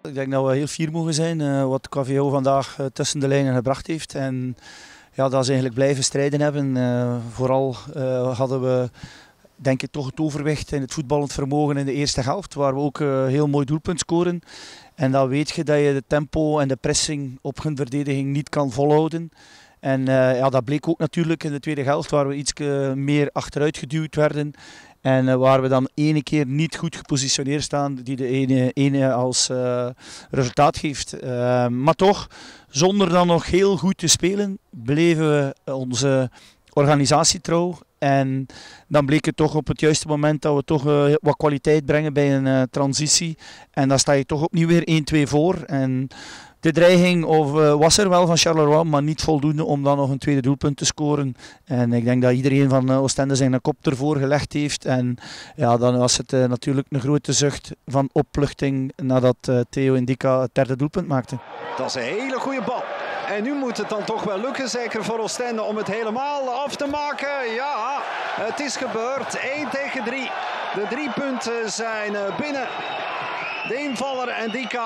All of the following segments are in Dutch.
ik denk dat we heel fier mogen zijn wat KVO vandaag tussen de lijnen gebracht heeft. En ja, dat ze eigenlijk blijven strijden hebben. Vooral hadden we denk ik toch het overwicht in het voetballend vermogen in de eerste helft, waar we ook heel mooi doelpunt scoren. En dan weet je dat je de tempo en de pressing op hun verdediging niet kan volhouden. En ja, dat bleek ook natuurlijk in de tweede helft, waar we iets meer achteruit geduwd werden. En waar we dan ene keer niet goed gepositioneerd staan, die de ene als resultaat geeft. Maar toch, zonder dan nog heel goed te spelen, bleven we onze organisatie trouw. En dan bleek het toch op het juiste moment dat we toch wat kwaliteit brengen bij een transitie. En dan sta je toch opnieuw weer 1-2 voor. En de dreiging was er wel van Charleroi, maar niet voldoende om dan nog een tweede doelpunt te scoren. En ik denk dat iedereen van Oostende zijn kop ervoor gelegd heeft. En ja, dan was het natuurlijk een grote zucht van opluchting nadat Theo Ndika het derde doelpunt maakte. Dat is een hele goede bal. En nu moet het dan toch wel lukken, zeker voor Oostende, om het helemaal af te maken. Ja, het is gebeurd. 1 tegen 3. De 3 punten zijn binnen. De invaller Ndika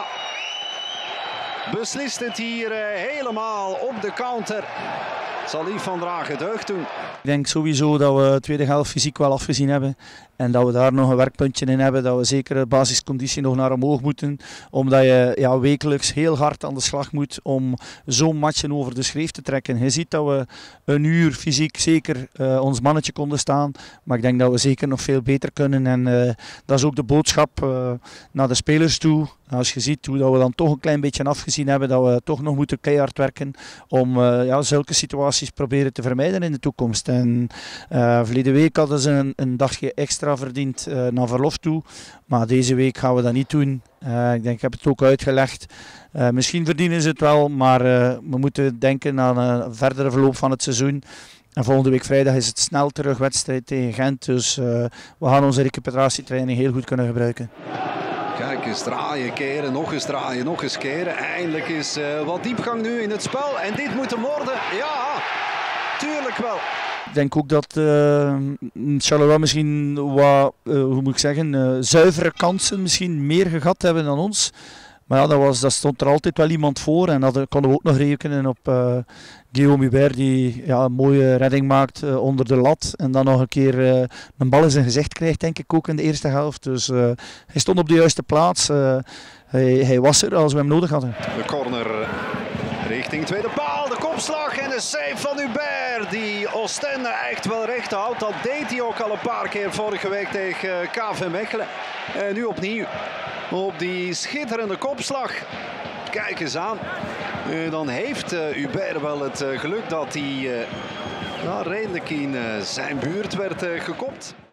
beslist het hier helemaal op de counter. Zal Yves van Dragen deugd doen. Ik denk sowieso dat we de tweede helft fysiek wel afgezien hebben. En dat we daar nog een werkpuntje in hebben. Dat we zeker de basisconditie nog naar omhoog moeten. Omdat je wekelijks heel hard aan de slag moet om zo'n matchen over de schreef te trekken. Je ziet dat we een uur fysiek zeker ons mannetje konden staan. Maar ik denk dat we zeker nog veel beter kunnen. En dat is ook de boodschap naar de spelers toe. Als je ziet hoe dat we dan toch een klein beetje afgezien hebben, dat we toch nog moeten keihard werken om zulke situaties proberen te vermijden in de toekomst. En verleden week hadden ze een dagje extra verdiend naar verlof toe, maar deze week gaan we dat niet doen. Ik heb het ook uitgelegd. Misschien verdienen ze het wel, maar we moeten denken aan een verdere verloop van het seizoen. En volgende week vrijdag is het snel terug wedstrijd tegen Gent, dus we gaan onze recuperatietraining heel goed kunnen gebruiken. Kijk eens, draaien, keren, nog eens draaien, nog eens keren. Eindelijk is wat diepgang nu in het spel. En dit moet hem worden. Ja, tuurlijk wel. Ik denk ook dat Charleroi misschien wat, zuivere kansen misschien meer gehad hebben dan ons. Maar ja, dat stond er altijd wel iemand voor. En dat konden we ook nog rekenen op Guillaume Hubert, die een mooie redding maakt onder de lat. En dan nog een keer een bal in zijn gezicht krijgt, denk ik ook in de eerste helft. Dus hij stond op de juiste plaats. Hij was er als we hem nodig hadden. De corner richting tweede paal. De kopslag en de save van Hubert. Die Oostende echt wel recht houdt. Dat deed hij ook al een paar keer vorige week tegen KV Mechelen. En nu opnieuw op die schitterende kopslag. Kijk eens aan. Dan heeft Hubert wel het geluk dat hij redelijk in zijn buurt werd gekopt.